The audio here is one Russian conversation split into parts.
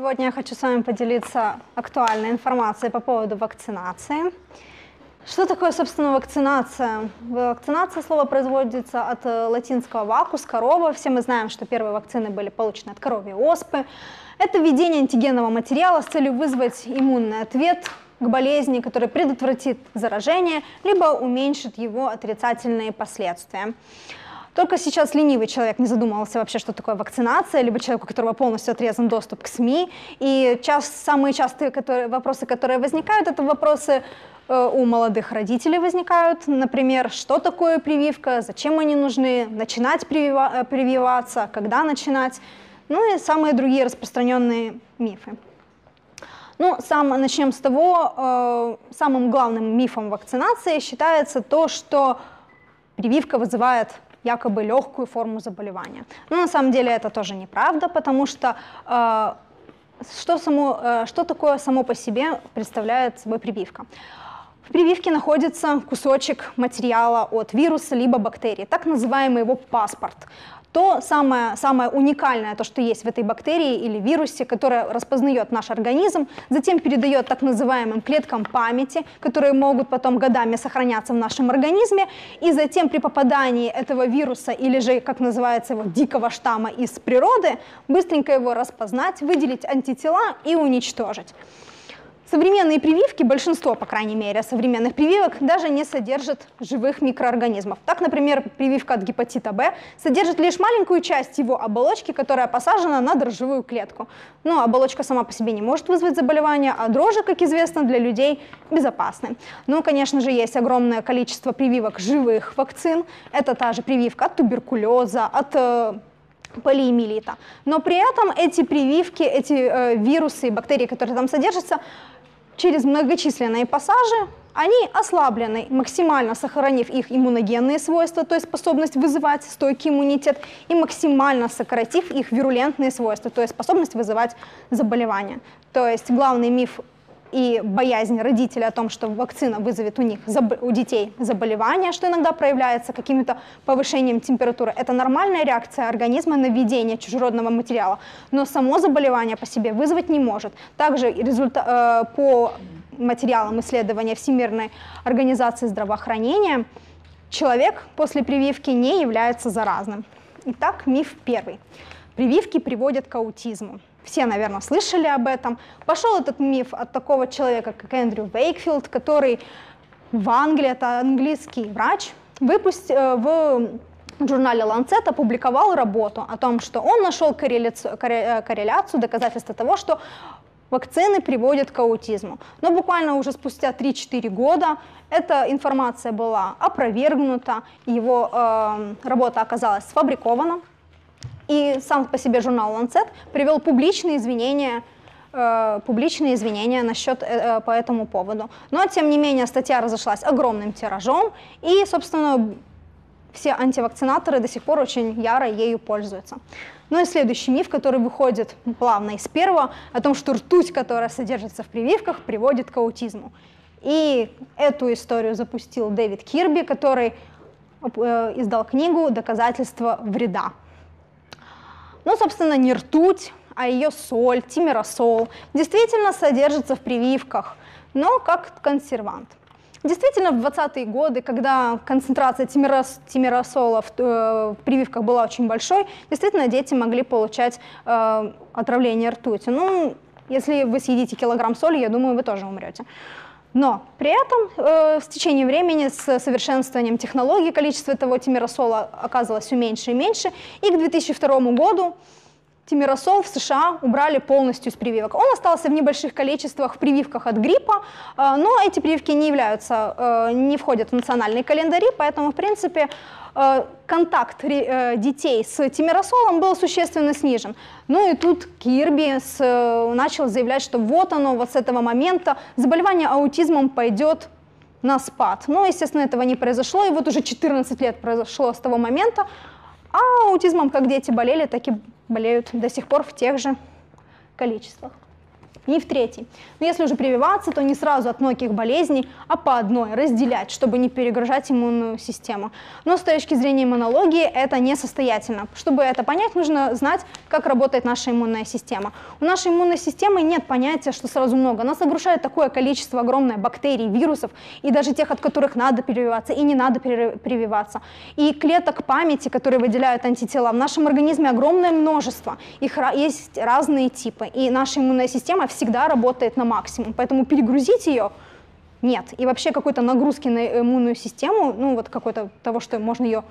Сегодня я хочу с вами поделиться актуальной информацией по поводу вакцинации. Что такое, собственно, вакцинация? Вакцинация, слово производится от латинского vacus, корова. Все мы знаем, что первые вакцины были получены от коровьей оспы. Это введение антигенного материала с целью вызвать иммунный ответ к болезни, который предотвратит заражение, либо уменьшит его отрицательные последствия. Только сейчас ленивый человек не задумывался вообще, что такое вакцинация, либо человек, у которого полностью отрезан доступ к СМИ. И самые частые вопросы, которые возникают, это вопросы у молодых родителей возникают. Например, что такое прививка, зачем они нужны, начинать прививаться, когда начинать. Ну и самые другие распространенные мифы. Ну, начнем с того, самым главным мифом вакцинации считается то, что прививка вызывает якобы легкую форму заболевания. Но на самом деле это тоже неправда, потому что что такое само по себе представляет собой прививка? В прививке находится кусочек материала от вируса либо бактерии, так называемый его паспорт. То самое уникальное, то, что есть в этой бактерии или вирусе, которое распознает наш организм, затем передает так называемым клеткам памяти, которые могут потом годами сохраняться в нашем организме, и затем при попадании этого вируса или же, как называется, его дикого штамма из природы, быстренько его распознать, выделить антитела и уничтожить. Современные прививки, большинство, по крайней мере, современных прививок даже не содержат живых микроорганизмов. Так, например, прививка от гепатита В содержит лишь маленькую часть его оболочки, которая посажена на дрожжевую клетку. Но оболочка сама по себе не может вызвать заболевание, а дрожжи, как известно, для людей безопасны. Ну, конечно же, есть огромное количество прививок живых вакцин. Это та же прививка от туберкулеза, от полиомиелита. Но при этом эти прививки, эти вирусы и бактерии, которые там содержатся, через многочисленные пассажи, они ослаблены, максимально сохранив их иммуногенные свойства, то есть способность вызывать стойкий иммунитет, и максимально сократив их вирулентные свойства, то есть способность вызывать заболевания. То есть главный миф и боязнь родителей о том, что вакцина вызовет у детей заболевания, что иногда проявляется каким-то повышением температуры. Это нормальная реакция организма на введение чужеродного материала, но само заболевание по себе вызвать не может. Также по материалам исследования Всемирной организации здравоохранения человек после прививки не является заразным. Итак, миф первый. Прививки приводят к аутизму. Все, наверное, слышали об этом. Пошел этот миф от такого человека, как Эндрю Вейкфилд, который в Англии, это английский врач, в журнале Lancet опубликовал работу о том, что он нашел корреляцию, доказательства того, что вакцины приводят к аутизму. Но буквально уже спустя 3-4 года эта информация была опровергнута, его работа оказалась сфабрикована. И сам по себе журнал Lancet привел публичные извинения по этому поводу. Но, тем не менее, статья разошлась огромным тиражом, и, собственно, все антивакцинаторы до сих пор очень яро ею пользуются. Ну и следующий миф, который выходит плавно из первого, о том, что ртуть, которая содержится в прививках, приводит к аутизму. И эту историю запустил Дэвид Кирби, который издал книгу «Доказательства вреда». Ну, собственно, не ртуть, а ее соль, тимеросол, действительно содержится в прививках, но как консервант. Действительно, в 20-е годы, когда концентрация тимеросола в прививках была очень большой, действительно, дети могли получать отравление ртутью. Ну, если вы съедите килограмм соли, я думаю, вы тоже умрете. Но при этом с течением времени, с совершенствованием технологий, количество этого тимеросола оказывалось все меньше и меньше, и к 2002 году тимеросол в США убрали полностью из прививок. Он остался в небольших количествах в прививках от гриппа, но эти прививки не входят в национальные календари, поэтому, в принципе, контакт детей с тимеросолом был существенно снижен. Ну и тут Кирби начал заявлять, что вот с этого момента заболевание аутизмом пойдет на спад. Но, естественно, этого не произошло, и вот уже 14 лет произошло с того момента, а аутизмом как дети болели, так и болеют до сих пор в тех же количествах. Миф третий. Но если уже прививаться, то не сразу от многих болезней, а по одной, разделять, чтобы не перегружать иммунную систему. Но с точки зрения иммунологии это несостоятельно. Чтобы это понять, нужно знать, как работает наша иммунная система. У нашей иммунной системы нет понятия, что сразу много. Нас огрушает такое количество огромное бактерий, вирусов, и даже тех, от которых надо прививаться и не надо прививаться. И клеток памяти, которые выделяют антитела, в нашем организме огромное множество. Их есть разные типы, и наша иммунная система всегда работает на максимум, поэтому перегрузить ее нет. И вообще какой-то нагрузки на иммунную систему, ну вот какой-то того, что можно ее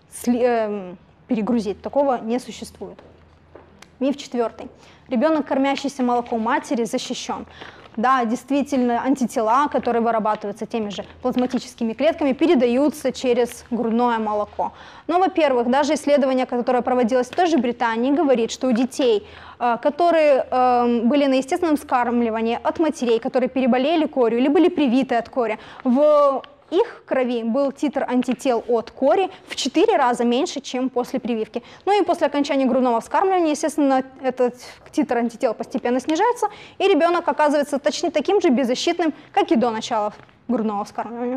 перегрузить, такого не существует. Миф четвертый. Ребенок, кормящийся молоком матери, защищен. Да, действительно, антитела, которые вырабатываются теми же плазматическими клетками, передаются через грудное молоко. Но, во-первых, даже исследование, которое проводилось в той же Британии, говорит, что у детей, которые были на естественном вскармливании от матерей, которые переболели корью или были привиты от кори, в их крови был титр антител от кори в 4 раза меньше, чем после прививки. Ну и после окончания грудного вскармливания, естественно, этот титр антител постепенно снижается, и ребенок оказывается точно таким же беззащитным, как и до начала грудного вскармливания.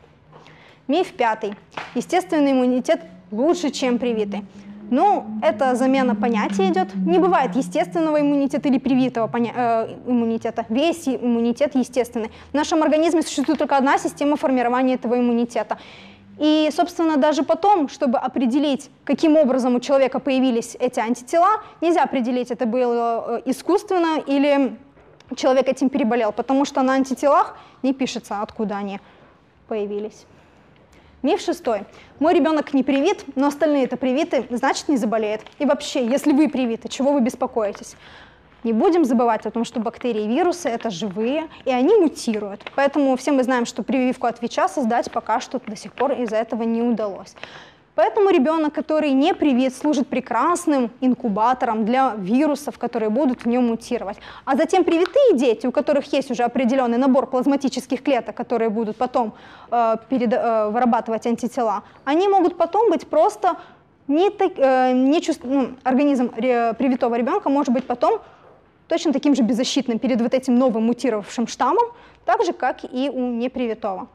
Миф пятый. Естественный иммунитет лучше, чем привитый. Ну, это замена понятия идет. Не бывает естественного иммунитета или привитого иммунитета. Весь иммунитет естественный. В нашем организме существует только одна система формирования этого иммунитета. И, собственно, даже потом, чтобы определить, каким образом у человека появились эти антитела, нельзя определить, это было искусственно или человек этим переболел, потому что на антителах не пишется, откуда они появились. Миф шестой. Мой ребенок не привит, но остальные-то привиты, значит не заболеет. И вообще, если вы привиты, чего вы беспокоитесь? Не будем забывать о том, что бактерии и вирусы – это живые, и они мутируют. Поэтому все мы знаем, что прививку от ВИЧа создать пока что до сих пор из-за этого не удалось. Поэтому ребенок, который не привит, служит прекрасным инкубатором для вирусов, которые будут в нем мутировать. А затем привитые дети, у которых есть уже определенный набор плазматических клеток, которые будут потом вырабатывать антитела, они могут потом быть просто организм привитого ребенка может быть потом точно таким же беззащитным перед вот этим новым мутировавшим штаммом, так же, как и у непривитого.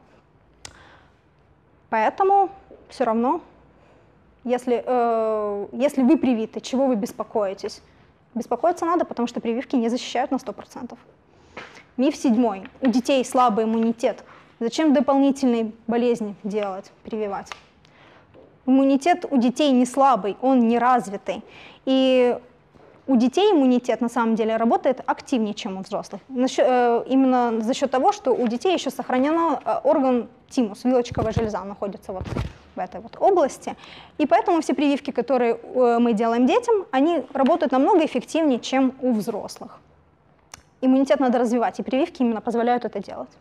Поэтому все равно, если вы привиты, чего вы беспокоитесь? Беспокоиться надо, потому что прививки не защищают на 100%. Миф седьмой. У детей слабый иммунитет. Зачем дополнительные болезни делать, прививать? Иммунитет у детей не слабый, он не развитый. И у детей иммунитет на самом деле работает активнее, чем у взрослых. Именно за счет того, что у детей еще сохранен орган тимус, вилочковая железа находится вот в этой вот области. И поэтому все прививки, которые мы делаем детям, они работают намного эффективнее, чем у взрослых. Иммунитет надо развивать, и прививки именно позволяют это делать.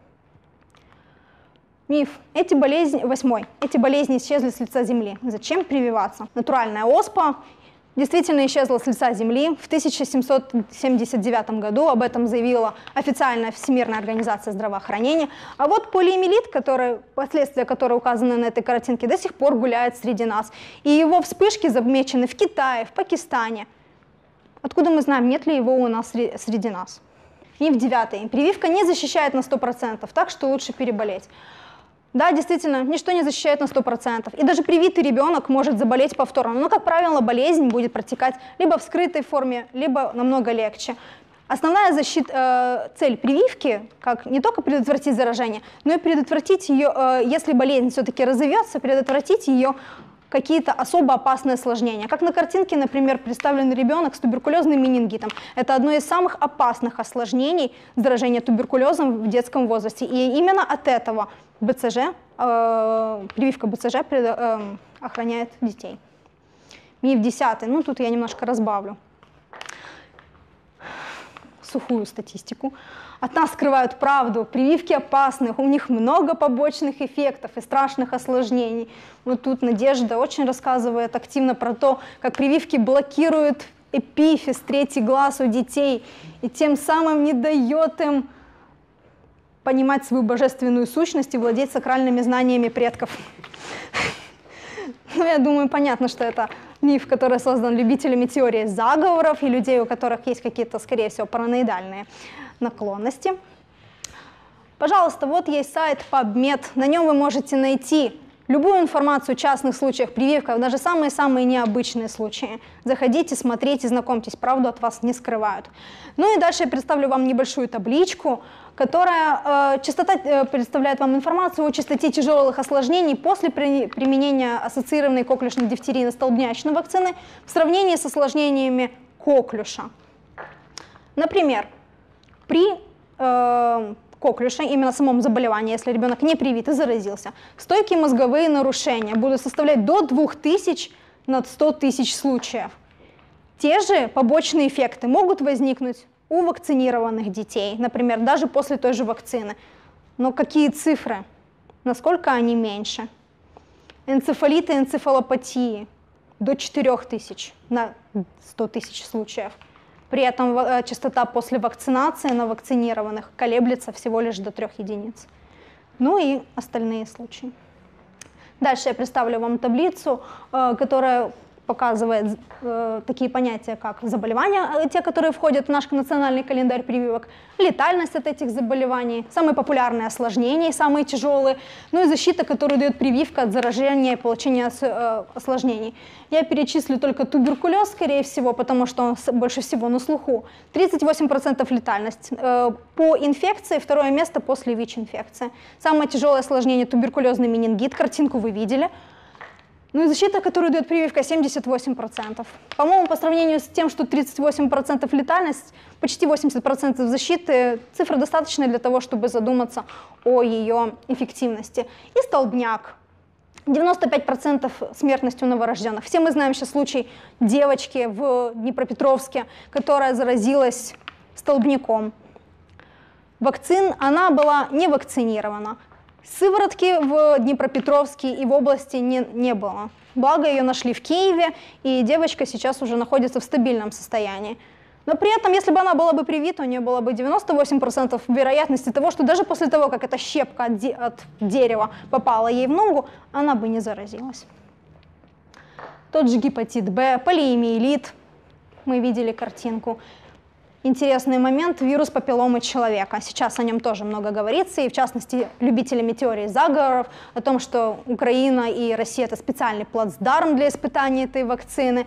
Миф. Восьмой. Эти болезни исчезли с лица Земли. Зачем прививаться? Натуральная оспа действительно исчезла с лица Земли. В 1779 году об этом заявила официальная Всемирная организация здравоохранения. А вот полиомиелит, последствия которого указаны на этой картинке, до сих пор гуляет среди нас. И его вспышки замечены в Китае, в Пакистане. Откуда мы знаем, нет ли его у нас среди нас? Миф девятый. Прививка не защищает на 100%, так что лучше переболеть. Да, действительно, ничто не защищает на 100%. И даже привитый ребенок может заболеть повторно. Но, как правило, болезнь будет протекать либо в скрытой форме, либо намного легче. Основная цель прививки, как не только предотвратить заражение, но и предотвратить ее, если болезнь все-таки разовьется, предотвратить ее какие-то особо опасные осложнения. Как на картинке, например, представлен ребенок с туберкулезным менингитом. Это одно из самых опасных осложнений заражения туберкулезом в детском возрасте. И именно от этого прививка БЦЖ охраняет детей. Миф 10. Ну, тут я немножко разбавлю сухую статистику. От нас скрывают правду, прививки опасны, у них много побочных эффектов и страшных осложнений. Вот тут Надежда очень рассказывает активно про то, как прививки блокируют эпифиз, третий глаз у детей, и тем самым не дает им понимать свою божественную сущность и владеть сакральными знаниями предков. Ну, я думаю, понятно, что это миф, который создан любителями теории заговоров и людей, у которых есть какие-то, скорее всего, параноидальные наклонности. Пожалуйста, вот есть сайт PubMed, на нем вы можете найти любую информацию о частных случаях прививок, даже самые-самые необычные случаи. Заходите, смотрите, знакомьтесь, правду от вас не скрывают. Ну и дальше я представлю вам небольшую табличку, которая представляет вам информацию о частоте тяжелых осложнений после применения ассоциированной коклюшно-дифтерийно-столбнячной вакцины в сравнении с осложнениями коклюша. Например, при коклюша, именно самом заболевании, если ребенок не привит и заразился, стойкие мозговые нарушения будут составлять до 2000 на 100 тысяч случаев. Те же побочные эффекты могут возникнуть у вакцинированных детей, например, даже после той же вакцины. Но какие цифры? Насколько они меньше? Энцефалиты, энцефалопатии до 4000 на 100 тысяч случаев. При этом частота после вакцинации на вакцинированных колеблется всего лишь до 3 единиц. Ну и остальные случаи. Дальше я представлю вам таблицу, которая показывает такие понятия, как заболевания, те, которые входят в наш национальный календарь прививок, летальность от этих заболеваний, самые популярные осложнения, самые тяжелые, ну и защита, которую дает прививка от заражения и получения осложнений. Я перечислю только туберкулез, скорее всего, потому что он больше всего на слуху. 38% летальность. По инфекции второе место после ВИЧ-инфекции. Самое тяжелое осложнение — туберкулезный менингит, картинку вы видели. Ну и защита, которую дает прививка, 78%. По-моему, по сравнению с тем, что 38% летальность, почти 80% защиты, цифра достаточная для того, чтобы задуматься о ее эффективности. И столбняк. 95% смертность у новорожденных. Все мы знаем сейчас случай девочки в Днепропетровске, которая заразилась столбняком. Вакцин она была не вакцинирована. Сыворотки в Днепропетровске и в области не было. Благо ее нашли в Киеве, и девочка сейчас уже находится в стабильном состоянии. Но при этом, если бы она была бы привита, у нее было бы 98% вероятности того, что даже после того, как эта щепка от дерева попала ей в ногу, она бы не заразилась. Тот же гепатит Б, полиомиелит, мы видели картинку. Интересный момент — вирус папилломы человека. Сейчас о нем тоже много говорится, и в частности любителями теории заговоров, о том, что Украина и Россия — это специальный плацдарм для испытания этой вакцины.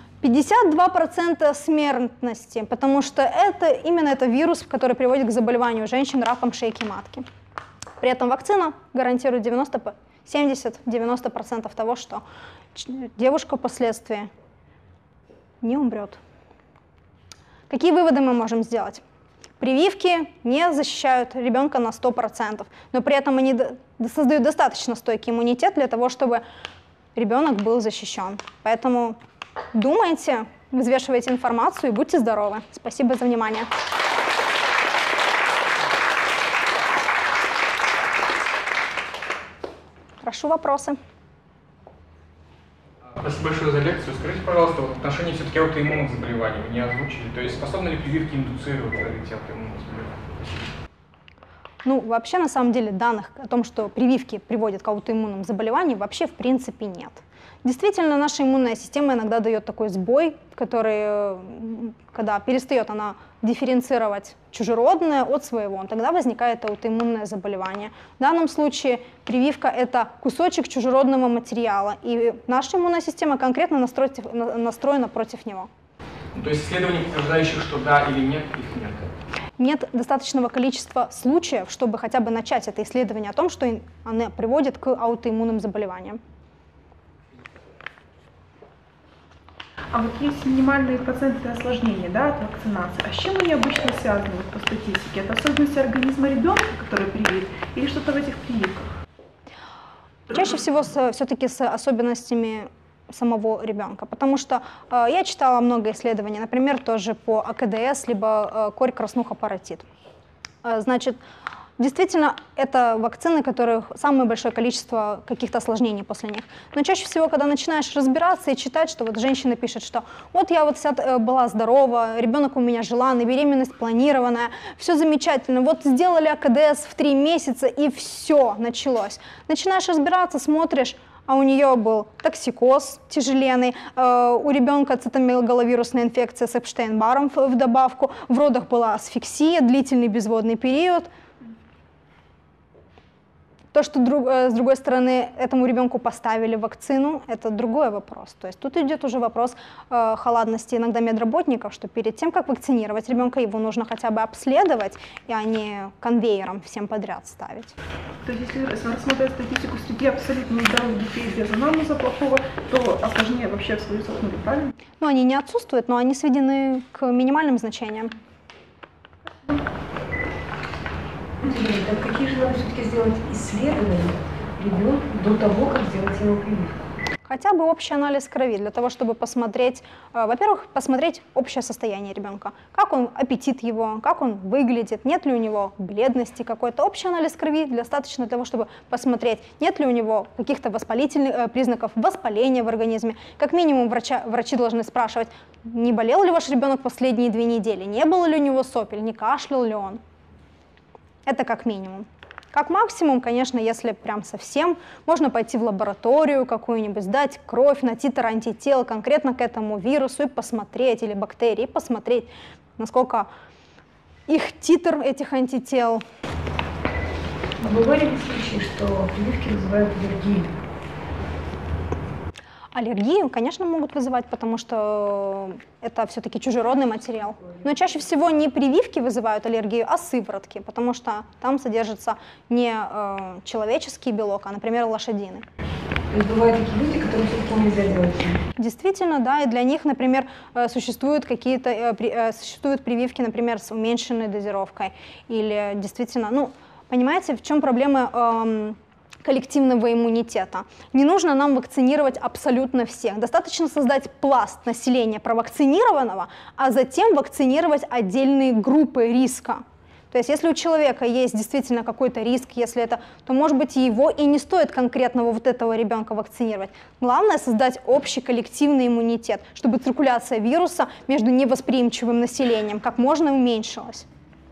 52% смертности, потому что именно это вирус, который приводит к заболеванию женщин раком шейки матки. При этом вакцина гарантирует 70-90% того, что девушка впоследствии не умрет. Какие выводы мы можем сделать? Прививки не защищают ребенка на 100%, но при этом они создают достаточно стойкий иммунитет для того, чтобы ребенок был защищен. Поэтому думайте, взвешивайте информацию и будьте здоровы. Спасибо за внимание. Прошу вопросы. Спасибо большое за лекцию. Скажите, пожалуйста, в отношении все-таки аутоиммунных заболеваний вы не озвучили. То есть способны ли прививки индуцировать развитие аутоиммунных заболеваний? Ну, вообще, на самом деле, данных о том, что прививки приводят к аутоиммунным заболеваниям, вообще в принципе нет. Действительно, наша иммунная система иногда дает такой сбой, который, когда перестает она дифференцировать чужеродное от своего, тогда возникает аутоиммунное заболевание. В данном случае прививка — это кусочек чужеродного материала, и наша иммунная система конкретно настроена против него. То есть исследований, подтверждающих, что да или нет, их нет? Нет достаточного количества случаев, чтобы хотя бы начать это исследование о том, что оно приводит к аутоиммунным заболеваниям. А вот есть минимальные проценты осложнений, да, от вакцинации. А с чем они обычно связаны по статистике? Это особенности организма ребенка, который привит, или что-то в этих прививках? Чаще всего все-таки с особенностями самого ребенка, потому что я читала много исследований, например, тоже по АКДС, либо корь, краснуха, паротит. Значит, действительно, это вакцины, у которых самое большое количество каких-то осложнений после них. Но чаще всего, когда начинаешь разбираться и читать, что вот женщина пишет, что вот я вот вся была здорова, ребенок у меня желанный, беременность планированная, все замечательно, вот сделали АКДС в 3 месяца и все, началось. Начинаешь разбираться, смотришь, а а у нее был токсикоз тяжеленный, у ребенка цитомегаловирусная инфекция с Эпштейн-Барром в добавку, в родах была асфиксия, длительный безводный период. То, что с другой стороны этому ребенку поставили вакцину, это другой вопрос. То есть тут идет уже вопрос халатности иногда медработников, что перед тем, как вакцинировать ребенка, его нужно хотя бы обследовать, а не конвейером всем подряд ставить. То есть если рассмотреть статистику среди абсолютно здоровых детей без анамнеза плохого, то осложнения вообще остаются в нуле, правильно? Ну, они не отсутствуют, но они сведены к минимальным значениям. Так какие же надо все-таки сделать исследования ребенку до того, как сделать ему прививку? Хотя бы общий анализ крови, для того, чтобы посмотреть, во-первых, посмотреть общее состояние ребенка, как он, аппетит его, как он выглядит, нет ли у него бледности какой-то. Общий анализ крови достаточно для того, чтобы посмотреть, нет ли у него каких-то воспалительных признаков воспаления в организме. Как минимум врачи должны спрашивать, не болел ли ваш ребенок последние 2 недели, не было ли у него сопель, не кашлял ли он. Это как минимум. Как максимум, конечно, если прям совсем, можно пойти в лабораторию какую-нибудь, сдать кровь на титр антител конкретно к этому вирусу и посмотреть, или бактерии, посмотреть, насколько их титр этих антител. Бывали ли случаи, что прививки вызывают аллергию? Аллергию, конечно, могут вызывать, потому что это все-таки чужеродный материал. Но чаще всего не прививки вызывают аллергию, а сыворотки, потому что там содержится не человеческий белок, а, например, лошадиный. То есть бывают такие люди, которым все-таки нельзя делать. Действительно, да, и для них, например, существуют прививки, например, с уменьшенной дозировкой. Или действительно, ну, понимаете, в чем проблема коллективного иммунитета? Не нужно нам вакцинировать абсолютно всех. Достаточно создать пласт населения провакцинированного, а затем вакцинировать отдельные группы риска. То есть если у человека есть действительно какой-то риск, если это, то, может быть, его и не стоит конкретного вот этого ребенка вакцинировать. Главное создать общий коллективный иммунитет, чтобы циркуляция вируса между невосприимчивым населением как можно уменьшилась.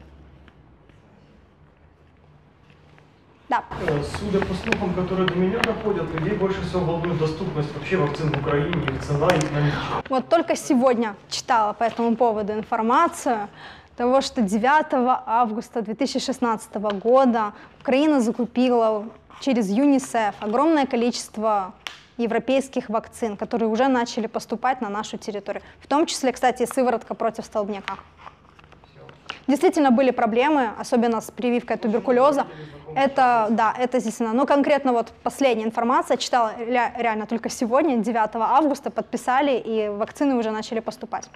Да. Судя по слухам, которые до меня доходят, людей больше всего волнует доступность вообще вакцин в Украине, их цена, их наличие. Вот только сегодня читала по этому поводу информацию, того, что 9 августа 2016 года Украина закупила через ЮНИСЕФ огромное количество европейских вакцин, которые уже начали поступать на нашу территорию. В том числе, кстати, сыворотка против столбняка. Действительно были проблемы, особенно с прививкой туберкулеза. Это, да, это естественно. Но конкретно вот последняя информация, читала реально только сегодня, 9 августа, подписали, и вакцины уже начали поступать.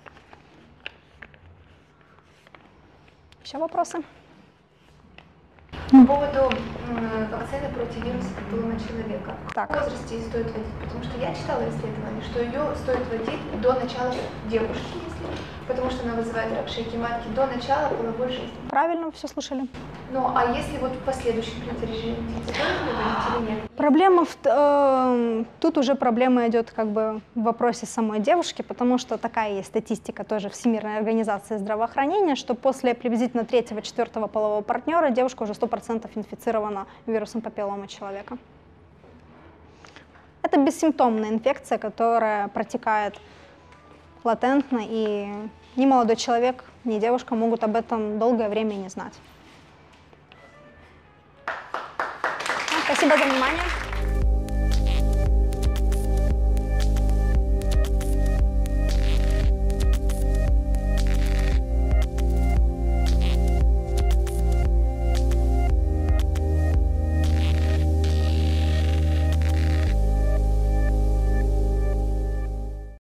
Еще вопросы? По поводу вакцины против вируса папиллома человека. Так. В возрасте ее стоит вводить? Потому что я читала исследование, что ее стоит вводить до начала девушки, потому что она вызывает рак шейки матки, до начала половой жизни. Правильно, все слышали. Ну, а если вот в последующем режиме стоит ли вводить или нет? Проблема тут уже проблема идет как бы в вопросе самой девушки, потому что такая есть статистика тоже Всемирной организации здравоохранения, что после приблизительно 3-4 полового партнера девушка уже 100% инфицирована вирусом папиллома человека. Это бессимптомная инфекция, которая протекает латентно, и ни молодой человек, ни девушка могут об этом долгое время не знать. Спасибо за внимание.